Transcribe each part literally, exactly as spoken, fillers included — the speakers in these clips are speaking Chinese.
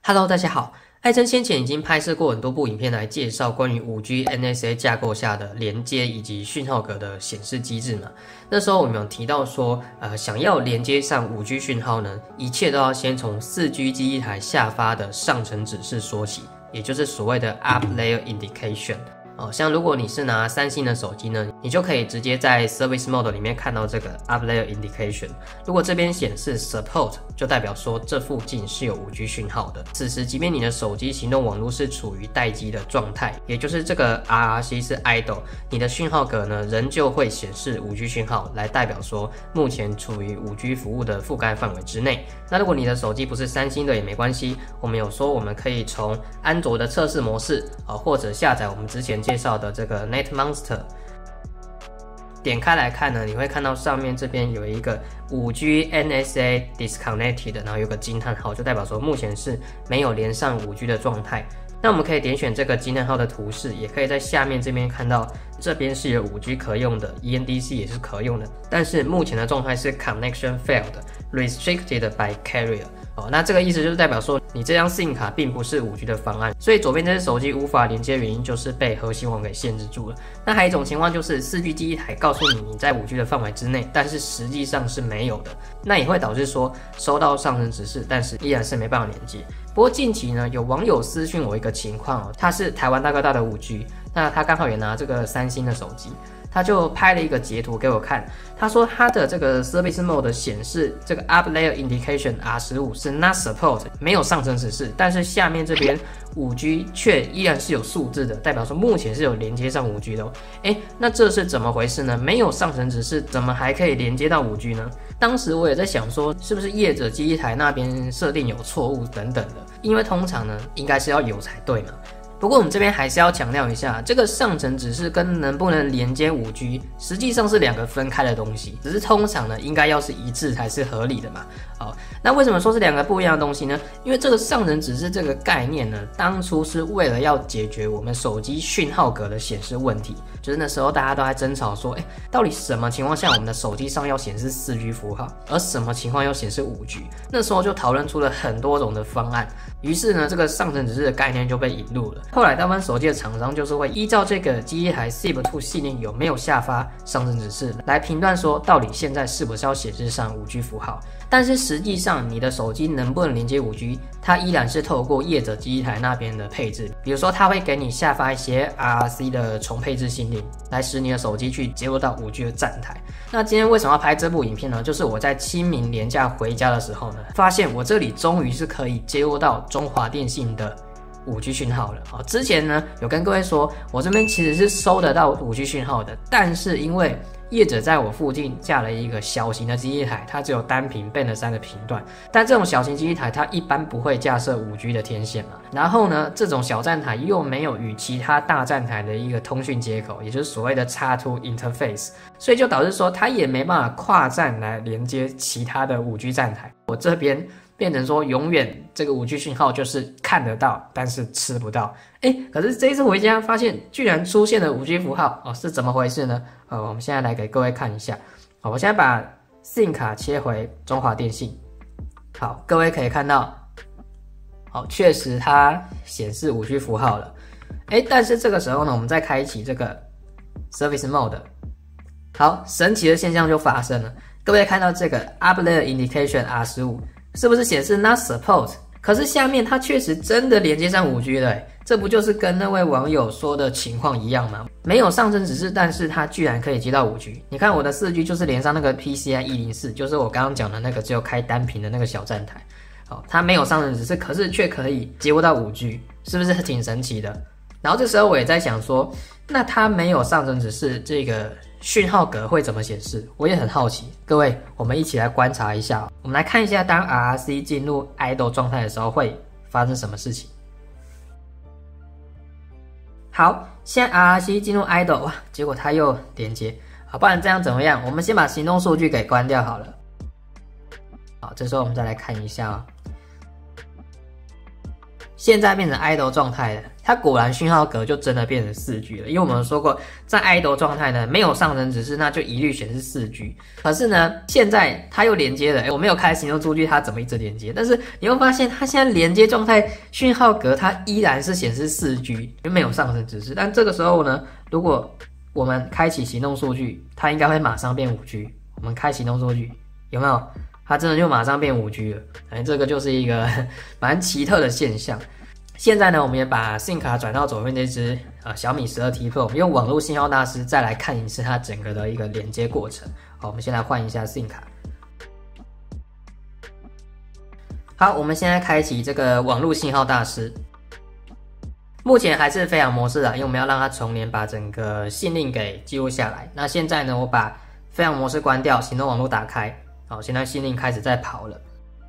Hello， 大家好。艾琛先前已经拍摄过很多部影片来介绍关于 五 G N S A 架构下的连接以及讯号格的显示机制嘛。那时候我们有提到说，呃，想要连接上 五 G 讯号呢，一切都要先从 四 G 基地台下发的上层指示说起，也就是所谓的 Up Layer Indication。哦，像如果你是拿三星的手机呢，你就可以直接在 Service Mode 里面看到这个 Up Layer Indication。如果这边显示 Support， 就代表说这附近是有 五 G 讯号的。此时，即便你的手机行动网络是处于待机的状态，也就是这个 R R C 是 idle， 你的讯号格呢仍旧会显示 五 G 讯号，来代表说目前处于 五 G 服务的覆盖范围之内。那如果你的手机不是三星的也没关系，我们有说我们可以从安卓的测试模式啊、呃，或者下载我们之前介绍的这个 NetMonster， 点开来看呢，你会看到上面这边有一个 五 G N S A disconnected， 然后有个惊叹号，就代表说目前是没有连上 五 G 的状态。那我们可以点选这个惊叹号的图示，也可以在下面这边看到，这边是有 五 G 可用的 ，E N D C 也是可用的，但是目前的状态是 Connection Failed Restricted by Carrier。哦，那这个意思就是代表说，你这张 SIM 卡并不是 五 G 的方案，所以左边这只手机无法连接的原因就是被核心网给限制住了。那还有一种情况就是 四 G 基地台告诉你你在 五 G 的范围之内，但是实际上是没有的，那也会导致说收到上层指示，但是依然是没办法连接。不过近期呢，有网友私讯我一个情况哦，他是台湾大哥大的 五 G， 那他刚好也拿这个三星的手机。他就拍了一个截图给我看，他说他的这个 Service Mode 显示这个 Up Layer Indication R 十五 是 Not Support， 没有上层指示，但是下面这边 五 G 却依然是有数字的，代表说目前是有连接上 五 G 的哦。诶，那这是怎么回事呢？没有上层指示，怎么还可以连接到 五 G 呢？当时我也在想说，是不是业者基地台那边设定有错误等等的，因为通常呢应该是要有才对嘛。不过我们这边还是要强调一下，这个上层指示跟能不能连接 五 G 实际上是两个分开的东西，只是通常呢应该要是一致才是合理的嘛。好，那为什么说是两个不一样的东西呢？因为这个上层指示这个概念呢，当初是为了要解决我们手机讯号格的显示问题，就是那时候大家都在争吵说，哎，到底什么情况下我们的手机上要显示 四 G 符号，而什么情况要显示 五 G？ 那时候就讨论出了很多种的方案，于是呢，这个上层指示的概念就被引入了。后来大部分手机的厂商就是会依照这个基地台 S I B 二 系列有没有下发上层指示来评断说到底现在是不是要显示上 五 G 符号。但是实际上你的手机能不能连接 五 G， 它依然是透过业者基地台那边的配置，比如说它会给你下发一些 R R C 的重配置信令，来使你的手机去接入到 五 G 的站台。那今天为什么要拍这部影片呢？就是我在清明连假回家的时候呢，发现我这里终于是可以接入到中华电信的五 G 讯号了。哦，之前呢有跟各位说，我这边其实是收得到 五 G 讯号的，但是因为业者在我附近架了一个小型的基地台，它只有单频 Band 三的频段，但这种小型基地台它一般不会架设 五 G 的天线嘛。然后呢，这种小站台又没有与其他大站台的一个通讯接口，也就是所谓的 X 二 interface， 所以就导致说它也没办法跨站来连接其他的 五 G 站台。我这边变成说永远这个 五 G 讯号就是看得到，但是吃不到。哎，可是这一次回家发现居然出现了 五 G 符号哦，是怎么回事呢？呃，我们现在来给各位看一下。好，我现在把 SIM 卡切回中华电信。好，各位可以看到，好，确实它显示 五 G 符号了。哎，但是这个时候呢，我们再开启这个 Service Mode， 好，神奇的现象就发生了。各位看到这个 Up Layer Indication R 十五。是不是显示 Not Support？ 可是下面它确实真的连接上 五 G 了，这不就是跟那位网友说的情况一样吗？没有上层指示，但是它居然可以接到 五 G。你看我的 四 G 就是连上那个 P C I 一零四，就是我刚刚讲的那个只有开单频的那个小站台。好，它没有上层指示，可是却可以接不到 五 G， 是不是挺神奇的？然后这时候我也在想说，那它没有上层指示，这个讯号格会怎么显示？我也很好奇。各位，我们一起来观察一下。我们来看一下，当 R R C 进入 idle 状态的时候会发生什么事情。好，现在 R R C 进入 idle， 哇，结果它又连接。好，不然这样怎么样？我们先把行动数据给关掉好了。好，这时候我们再来看一下哦。现在变成 idle 状态了， 它果然讯号格就真的变成四 G 了。因为我们说过，在 idle 状态呢，没有上层指示，那就一律显示四 G。可是呢，现在它又连接了，哎，我没有开行动数据，它怎么一直连接？但是你会发现，它现在连接状态讯号格它依然是显示四 G， 就没有上层指示。但这个时候呢，如果我们开启行动数据，它应该会马上变 五 G。我们开行动数据，有没有？它真的就马上变 五 G 了。哎，这个就是一个蛮奇特的现象。现在呢，我们也把 SIM 卡转到左边这只呃小米 十二 T Pro， 我们用网络信号大师再来看一次它整个的一个连接过程。好，我们先来换一下 SIM 卡。好，我们现在开启这个网络信号大师。目前还是飞扬模式啊，因为我们要让它重连，把整个信令给记录下来。那现在呢，我把飞扬模式关掉，行动网络打开。好，现在信令开始在跑了。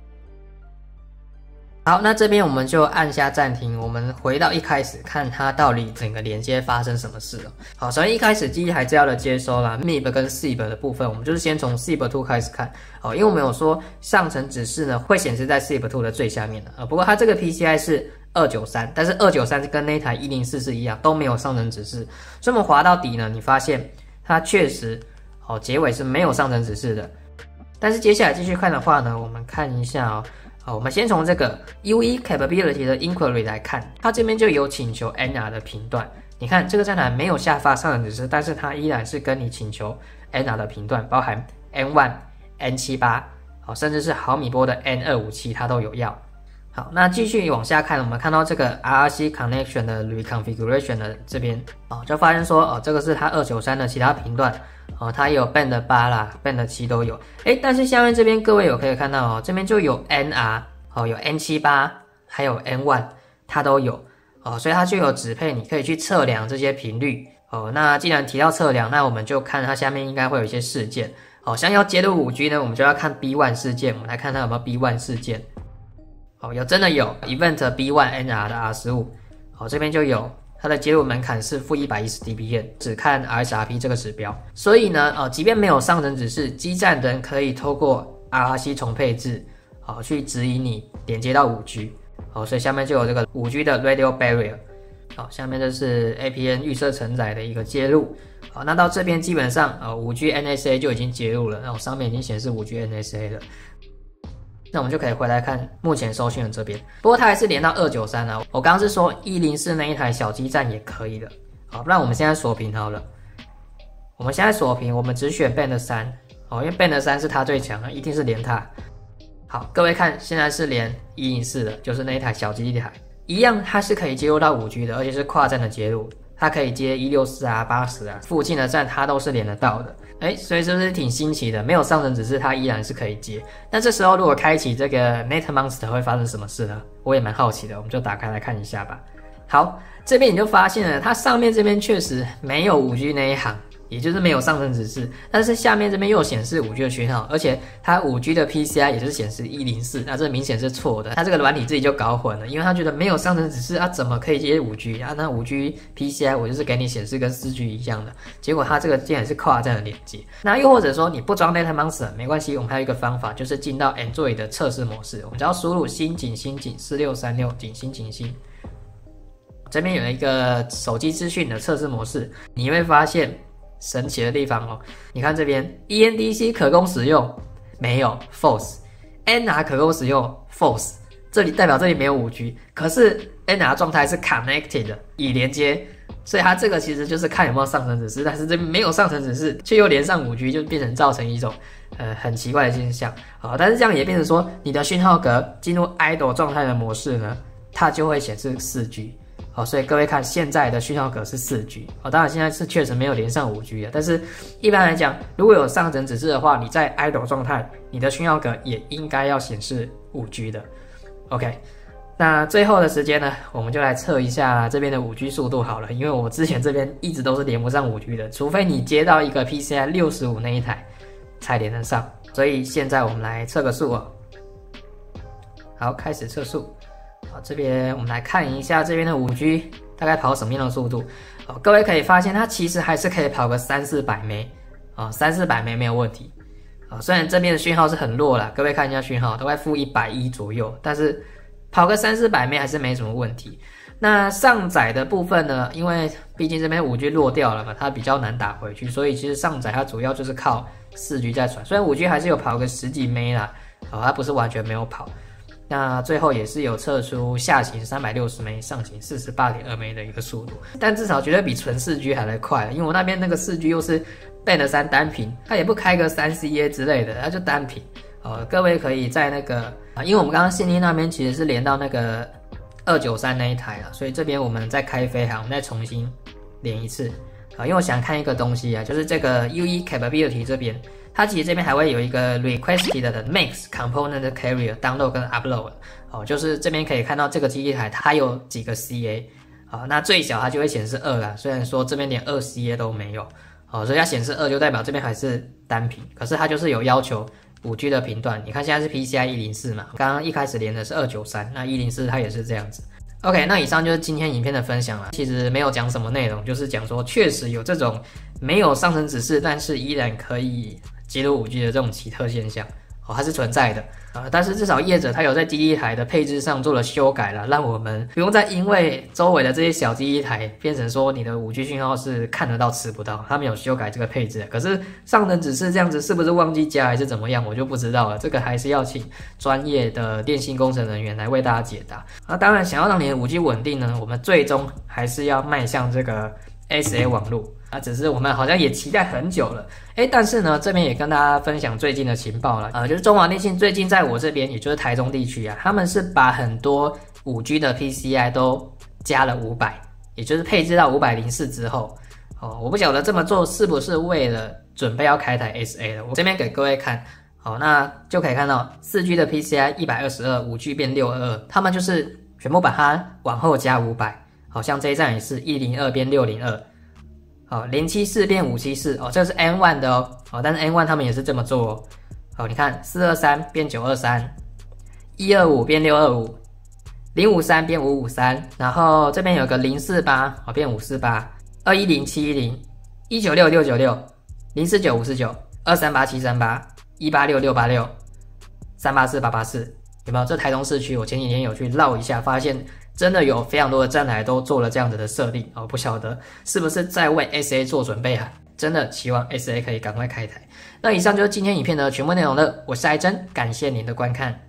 好，那这边我们就按下暂停，我们回到一开始，看它到底整个连接发生什么事了。好，首先一开始机还是要的接收啦 ，M I B 跟 S I B 的部分，我们就是先从 S I B 二 开始看。好，因为我们有说上层指示呢会显示在 S I B 二 的最下面的，呃，不过它这个 P C I 是二九三，但是二九三跟那台一零四是一样，都没有上层指示，所以我们滑到底呢，你发现它确实，好，结尾是没有上层指示的。但是接下来继续看的话呢，我们看一下哦。好，我们先从这个 U E Capability 的 Inquiry 来看，它这边就有请求 N R 的频段。你看这个站台没有下发上层指示，但是它依然是跟你请求 N R 的频段，包含 N 一、N 七十八， 好，甚至是毫米波的 N 二五七，它都有要。好，那继续往下看，我们看到这个 R R C Connection 的 Reconfiguration 的这边，哦，就发现说，哦，这个是它二九三的其他频段。哦，它也有 Band 八啦 ，Band 七都有。哎，但是下面这边各位有可以看到哦，这边就有 N R， 哦，有 N 七十八， 还有 N 一， 它都有。哦，所以它就有指配，你可以去测量这些频率。哦，那既然提到测量，那我们就看它下面应该会有一些事件。哦，像要接入 五 G 呢，我们就要看 B 一 事件。我们来看它有没有 B 一 事件。哦，有，真的有 Event B 一 N R 的 R 十五。哦，这边就有。它的接入门槛是负一百一十 D B M， 只看 R S R P 这个指标，所以呢，呃，即便没有上层指示，基站人可以透过 R R C 重配置，好、哦、去指引你连接到 五 G， 好、哦，所以下面就有这个 五 G 的 Radio Barrier， 好、哦，下面这是 A P N 预设承载的一个接入，好、哦，那到这边基本上呃 五 G N S A 就已经接入了，然后上面已经显示 五 G N S A 了。那我们就可以回来看目前收讯的这边，不过它还是连到二九三啊。我刚刚是说一零四那一台小基站也可以的，好，不然我们现在锁屏好了。我们现在锁屏，我们只选 Band 三，哦，因为 Band 三是它最强的，一定是连它。好，各位看，现在是连一零四的，就是那一台小基台，一样它是可以接入到 五 G 的，而且是跨站的接入。它可以接一六四啊、八十啊，附近的站它都是连得到的。哎，所以是不是挺新奇的？没有上层指示，它依然是可以接。那这时候如果开启这个 NetMonster 会发生什么事呢？我也蛮好奇的，我们就打开来看一下吧。好，这边你就发现了，它上面这边确实没有 五 G 那一行，也就是没有上层指示，但是下面这边又显示 五 G 的讯号，而且它 五 G 的 P C I 也是显示一零四，那这明显是错的，它这个软体自己就搞混了，因为它觉得没有上层指示，啊怎么可以接 五 G 啊？那 五 G P C I 我就是给你显示跟 四 G 一样的，结果它这个竟然是跨站的连接。那又或者说你不装 NetMonster 没关系，我们还有一个方法，就是进到 Android 的测试模式，我们只要输入新井新井四六三六井新井新。这边有一个手机资讯的测试模式，你会发现神奇的地方哦。你看这边 E N D C 可供使用没有 false， N R 可供使用 false， 这里代表这里没有 五 G， 可是 N R 状态是 connected 的，已连接，所以它这个其实就是看有没有上层指示，但是这边没有上层指示，却又连上 五 G， 就变成造成一种呃很奇怪的现象。好，但是这样也变成说你的讯号格进入 idle 状态的模式呢，它就会显示 四 G。好，所以各位看现在的讯号格是 四 G， 哦，当然现在是确实没有连上 五 G 的，但是一般来讲，如果有上层指示的话，你在 idle 状态，你的讯号格也应该要显示 五 G 的。OK， 那最后的时间呢，我们就来测一下这边的 五 G 速度好了，因为我之前这边一直都是连不上 五 G 的，除非你接到一个 P C I 六十五那一台才连得上，所以现在我们来测个速哦。好，开始测速。好，这边我们来看一下这边的 五 G 大概跑什么样的速度。哦，各位可以发现它其实还是可以跑个三四百 M， 啊，三四百 M 没有问题。啊，虽然这边的讯号是很弱啦，各位看一下讯号，大概负一百一左右，但是跑个三四百 M 还是没什么问题。 那上载的部分呢，因为毕竟这边 五 G 落掉了嘛，它比较难打回去，所以其实上载它主要就是靠四 G 在传，虽然 五 G 还是有跑个十几 M 啦，哦，它不是完全没有跑。那最后也是有测出下行三百六十 M， 上行 四十八点二 M 的一个速度，但至少绝对比纯 四 G 还来快，因为我那边那个 四 G 又是 Band 三单频，它也不开个 三 C A 之类的，它就单频。哦，各位可以在那个啊，因为我们刚刚信利那边其实是连到那个二九三那一台了，所以这边我们再开飞航，我们再重新连一次啊，因为我想看一个东西啊，就是这个 U E Capability 这边。它其实这边还会有一个 requested 的 mix component carrier download 跟 upload 哦，就是这边可以看到这个机器台它有几个 C A 啊、哦，那最小它就会显示二啦，虽然说这边连二 C A 都没有哦，所以它显示二就代表这边还是单频，可是它就是有要求 五 G 的频段，你看现在是 P C I 一零四嘛，刚刚一开始连的是二九三，那一零四它也是这样子。OK， 那以上就是今天影片的分享了。其实没有讲什么内容，就是讲说确实有这种没有上升指示，但是依然可以接入 五 G 的这种奇特现象，哦，它是存在的啊、呃。但是至少业者他有在基地台的配置上做了修改了，让我们不用再因为周围的这些小基地台变成说你的 五 G 讯号是看得到吃不到，他们有修改这个配置。可是上升指示这样子是不是忘记加还是怎么样，我就不知道了。这个还是要请专业的电信工程人员来为大家解答。那当然，想要让你的 五 G 稳定呢，我们最终还是要迈向这个 S A 网路。啊，只是我们好像也期待很久了，哎，但是呢，这边也跟大家分享最近的情报了，呃，就是中华电信最近在我这边，也就是台中地区啊，他们是把很多 五 G 的 P C I 都加了五百，也就是配置到五百零四之后，哦，我不晓得这么做是不是为了准备要开台 S A 了，我这边给各位看，好，那就可以看到 四 G 的 P C I 一百二十二，五 G 变六百二十二，他们就是全部把它往后加五百，好像这一站也是一零二变六零二。好，零七四变五七四哦，这个是 N 一 的哦，哦，但是 N 一 他们也是这么做哦。好，你看四二三变九二三，一二五变六二五，零五三变五五三，然后这边有个零四八哦变五四八，二一零七一零，一九六六九六，零四九五四九，二三八七三八，一八六六八六，三八四八八四，有没有？这台中市区我前几天有去绕一下，发现真的有非常多的站台都做了这样子的设定哦，不晓得是不是在为 S A 做准备啊？真的期望 S A 可以赶快开台。那以上就是今天影片的全部内容了，我是艾珍，感谢您的观看。